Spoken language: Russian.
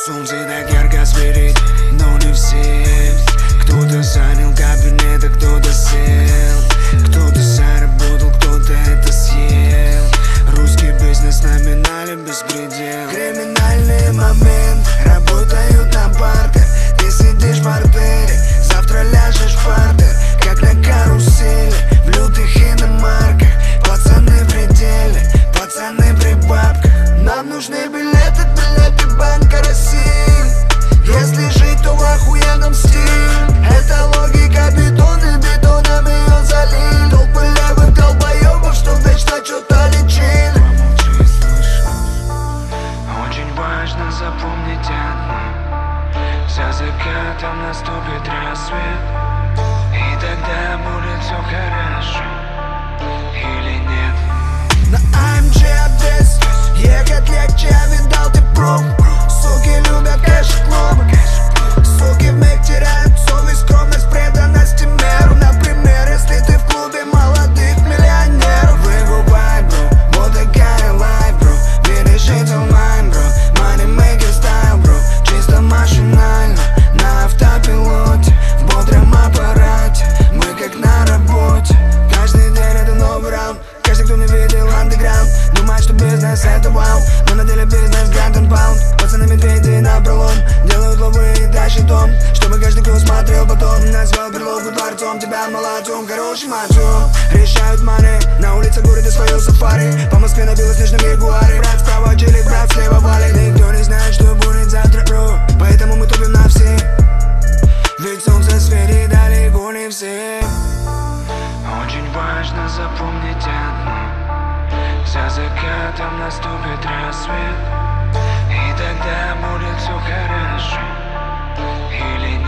Солнце так ярко светит, но не все. Кто-то занял кабинет, а кто-то сел. Кто-то заработал, кто-то это съел. Русский бизнес номинали беспредел. Криминальный момент, работают на парках. Ты сидишь в портере, завтра ляжешь в партер. Как на карусели, в лютых иномарках. Пацаны в пределе, пацаны при бабках. Нам нужны билеты, билеты Банка России. Если жить, то в охуенном стиле. Это логика бетона, бетоном ее залили. Толпы левых долбоебов, что вечно что-то лечили. Очень важно запомнить одно: за закатом наступит рассвет, и тогда будет все хорошо. Или нет? На AMG Одесс ехать легче, видал ты пробу. Суки любят кэш и клубы. Суки вмиг теряют совесть, скромность, преданность и меру. Например, если ты в клубе молодых миллионеров. Выкупай, бро, вот такая лайф, бро. Бережите онлайн, бро. Moneymaker style, бро. Чисто машинально, на автопилоте, в бодром аппарате. Мы как на работе. Каждый день это новый раунд. Каждый, кто не видел андеграунд, думает, что бизнес это вау, но на деле бизнес гранд and паунд. Пацаны медведи на пролом, делают ловы и тащат дом, чтобы каждый кто смотрел потом назвал берлогу дворцом. Тебя молодцом, хорошим отцом. Решают маны, на улице города свое сафари. По Москве на белоснежном ягуаре. Брат справа челик, брат слева валит. Никто не знает, что будет завтра, бро, поэтому мы топим на все. Ведь солнце светит далеко не все. Очень важно запомнить одно: за закатом наступит рассвет, и тогда будет все хорошо. Или